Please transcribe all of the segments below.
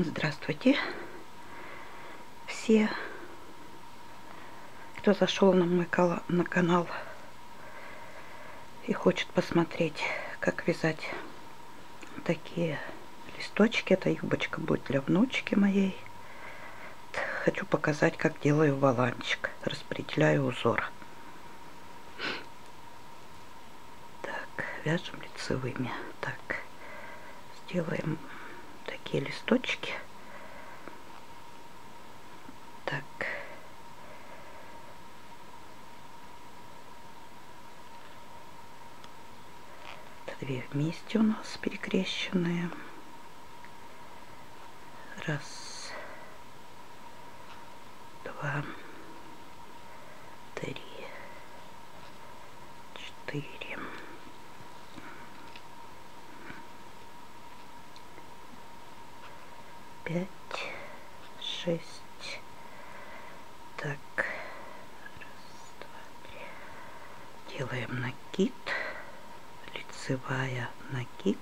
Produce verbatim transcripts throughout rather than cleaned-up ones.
Здравствуйте все, кто зашел на мой на канал и хочет посмотреть, как вязать такие листочки. Эта юбочка будет для внучки моей. Хочу показать, как делаю воланчик, распределяю узор. Так, вяжем лицевыми. Так, сделаем такие листочки. Так. Две вместе у нас перекрещенные. Раз, два, три, четыре, пять, шесть. Так, раз, два, три. Делаем накид, лицевая, накид.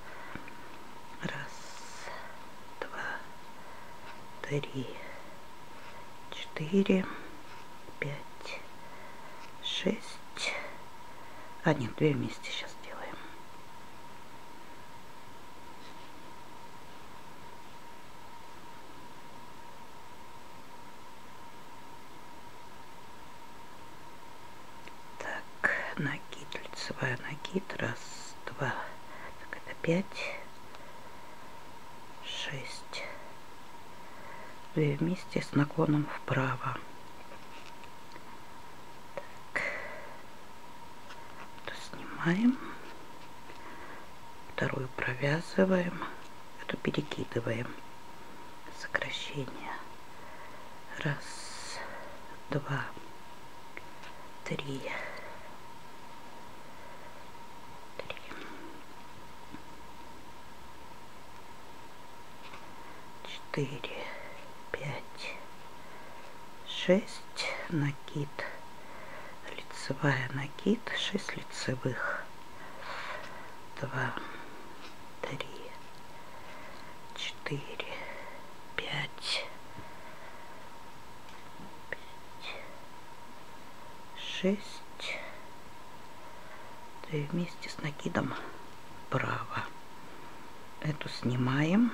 Раз, два, три, четыре, пять, шесть. А нет, две вместе сейчас делаем. Так, накид, лицевая, накид. Раз, два, так, это пять, шесть. Две вместе с наклоном вправо. Так, это снимаем, вторую провязываем, эту перекидываем. Сокращение. Раз, два, три, три, четыре, пять, шесть, накид, лицевая, накид, шесть лицевых. Два, три, четыре, пять, пять, шесть. Две вместе с накидом вправо. Эту снимаем,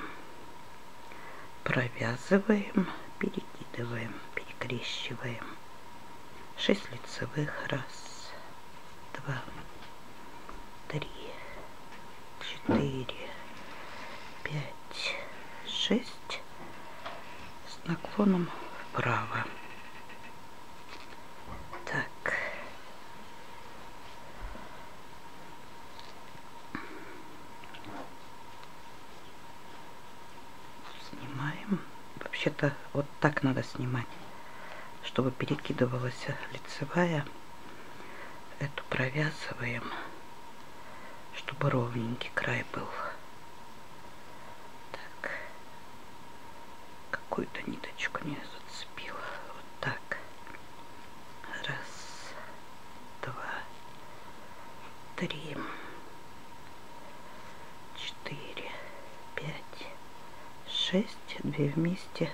провязываем, перекидываем, перекрещиваем. Шесть лицевых. Раз, два, три, четыре, пять, шесть. С наклоном вправо. Так. Снимаем. Вообще-то вот так надо снимать, чтобы перекидывалась лицевая. Эту провязываем, чтобы ровненький край был. Так, какую-то ниточку не зацепила. Вот так. Раз, два, три, четыре, пять, шесть. Две вместе.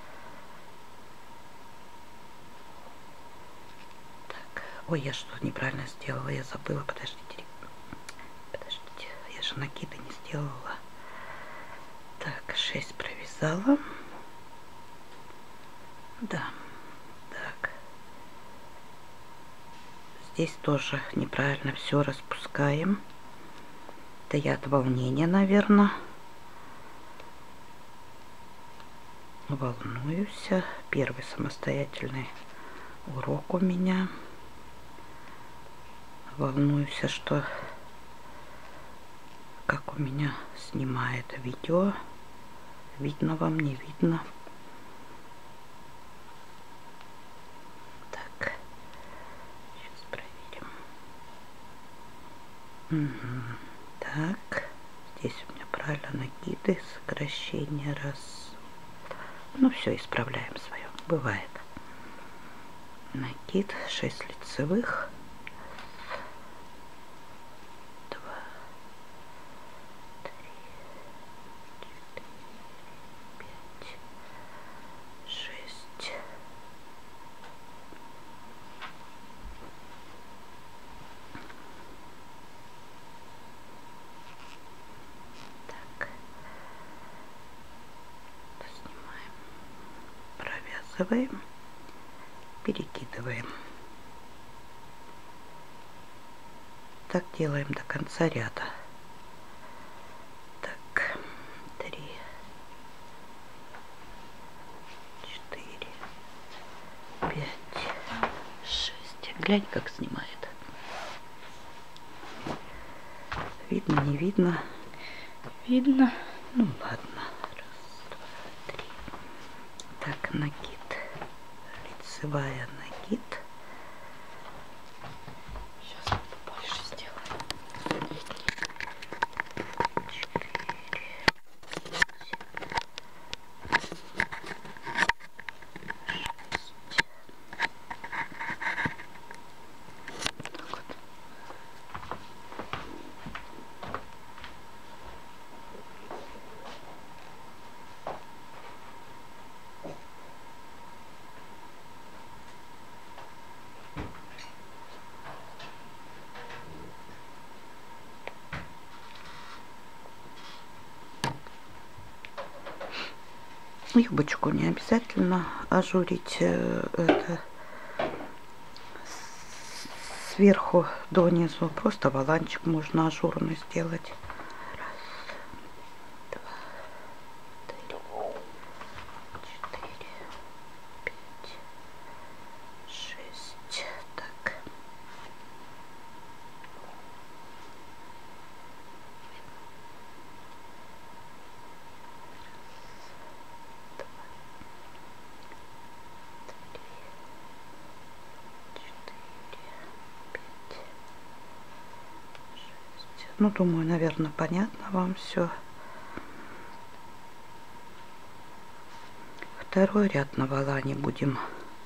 Так, ой, я что-то неправильно сделала, я забыла. Подождите, подождите, я же накиды не сделала. Так, шесть провязала. Да, так. Здесь тоже неправильно все распускаем. Это я от волнения, наверное. Волнуюсь. Первый самостоятельный урок у меня. Волнуюсь, что как у меня снимает видео. Видно вам, не видно. Так, сейчас проверим. Угу. Так, здесь у меня правильно накиды, сокращение. Раз. Ну все, исправляем свое. Бывает. Накид, шесть лицевых. Два, три, четыре, пять, провязываем, перекидываем. Так делаем до конца ряда. Так, три, четыре, пять, шесть. Глянь, как снимает. Видно, не видно? Видно. Ну ладно. Раз, два, три. Так, накид. Лицевая, накид. Сейчас побольше сделаем. Юбочку не обязательно ажурить, это сверху донизу, просто воланчик можно ажурный сделать. Раз, два, три, четыре, пять, шесть. Так. Ну, думаю, наверное, понятно вам все. Второй ряд на волане будем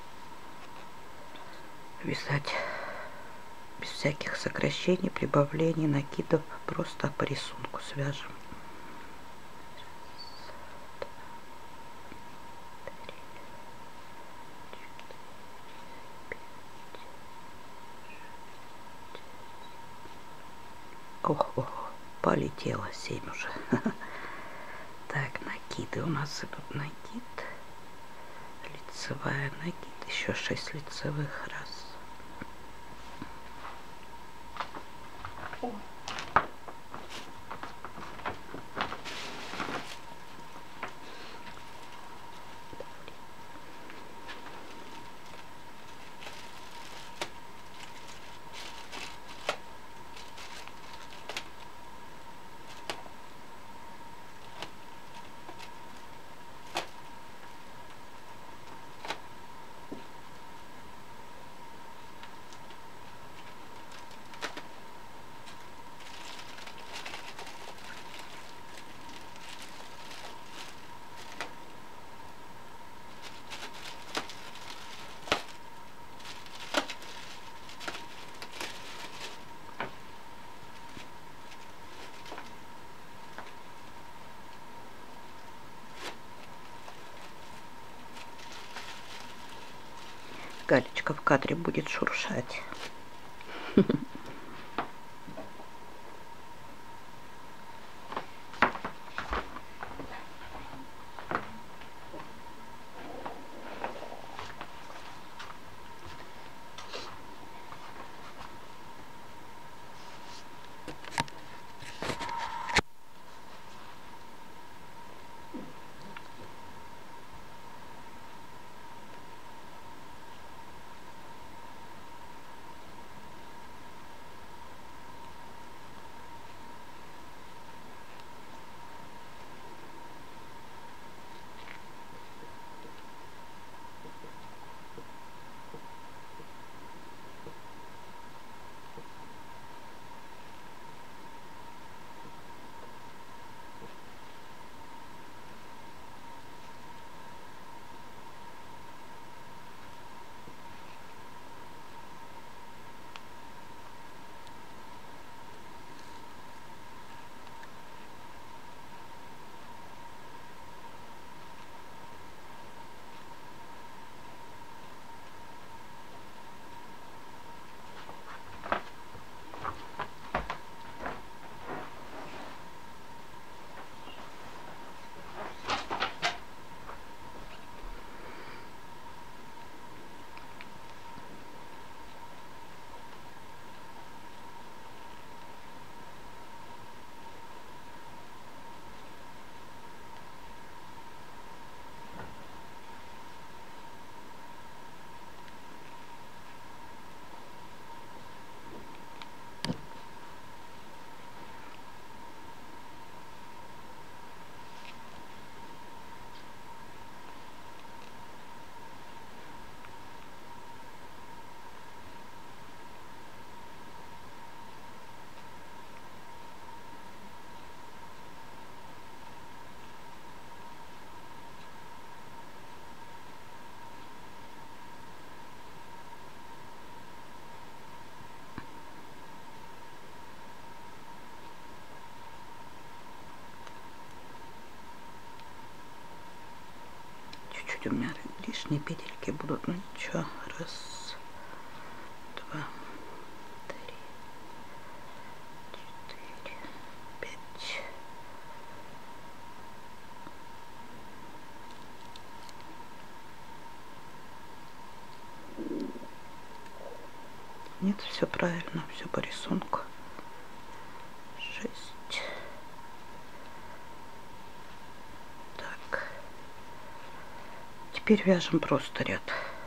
вязать без всяких сокращений, прибавлений, накидов. Просто по рисунку свяжем. Ох, ох, полетело семь уже. Так, накиды у нас идут. Накид, лицевая, накид, еще шесть лицевых. Раз. О. Галечка в кадре будет шуршать. чуть-чуть у меня лишние петельки будут, ну ничего. Раз, два, три, четыре, пять. Нет, все правильно, все по рисунку. Шесть. Так. Теперь вяжем просто ряд.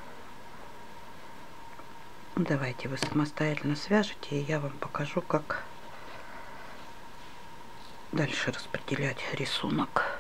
Давайте вы самостоятельно свяжете, и я вам покажу, как дальше распределять рисунок.